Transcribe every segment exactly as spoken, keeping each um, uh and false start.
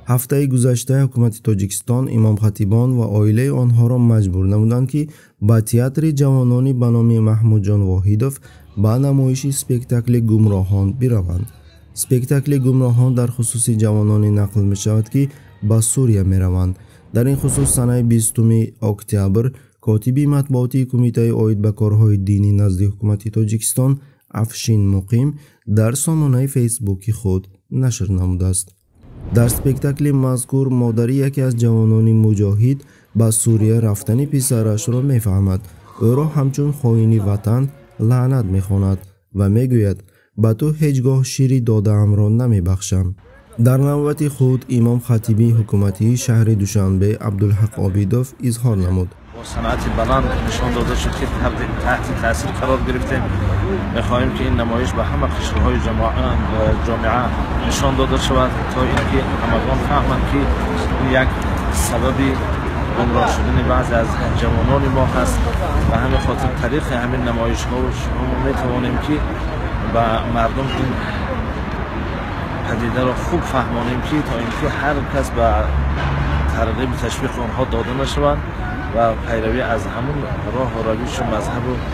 ҳафтаи гузашта ҳукумати Тоҷикистон имомхатибон ва оилаи онҳоро маҷбур намуданд, ки ба театри ҷавонони ба номи Маҳмудҷон Воҳидов ба намоиши спектакли Гумроҳон бираванд. Спектакли Гумроҳон дар хусуси ҷавононе нақл мешавад, ки ба Сурия мераванд. дар ин хусус санаи бистуми октябр котиби матбуотии кумитаи оид ба корҳои динӣ назди ҳукумати Тоҷикистон Афшин Муқим дар сомонаи фейсбуки худ нашр намудааст. дар спектакли мазкур модари яке аз ҷавонони муҷоҳид ба Сурия рафтани писарашро мефаҳмад. ӯро ҳамчун хоини ватан лаънат мехонад ва мегӯяд: ба ту ҳеҷ гоҳ шири додаамро намебахшам. дар навбати худ имом хатиби ҳукуматии шаҳри Душанбе Абдулҳақ Обидов изҳор намуд: صنعتی بلند نشان داده شد که تحت تاثیر قرار گرفتیم. می‌خواهیم که این نمایش به همه قشرهای جامعه نشان داده شود تا اینکه همگان فهمند که یک سببی گمراه شدن بعضی از جوانان ما هست. به همین خاطر طریق همین نمایش‌ها ما می‌توانیم که به مردم این پدیده را خوب فهمانیم که تا اینکه هر کس به ترغیب تشویق آنها داده نشود و پیروی از همون راه و روش و مذهب و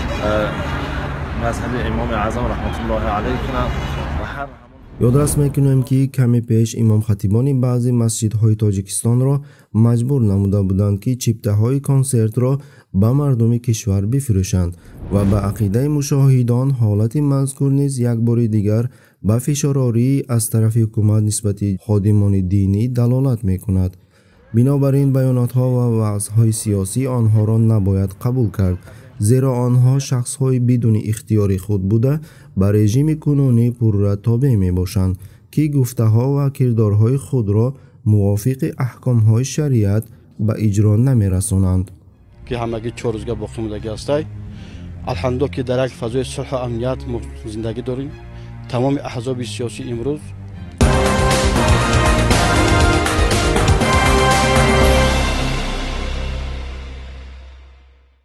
مذهب امام اعظم رحمت الله علیه کنند و هر ёдрас мекунем ки каме пеш имомхатибони баъзе масҷидҳои Тоҷикистонро маҷбур намуда буданд ки чиптаҳои консертро ба мардуми кишвар бифурӯшанд ва ба ақидаи мушоҳидон ҳолати мазкур низ як бори дигар ба фишорорӣ аз тарафи ҳукумат нисбати ходимони динӣ далолат мекунад. бинобар ин баёнотҳо ва ваъзҳои сиёсӣ онҳоро набояд қабул кард, зеро онҳо шахсҳои бидуни ихтиёри худ буда ба режими кунунӣ пурра тобеъ мебошанд, ки гуфтаҳо ва кирдорҳои худро мувофиқи аҳкомҳои шариат ба иҷро намерасонанд. ки ҳамагӣ чор рӯзга боқӣ мондагӣ ҳастай. алҳамдулиллоҳ ки дар як фазои сулҳу амният мо зиндагӣ дорем. тамоми аҳзоби сиёсӣ имрӯз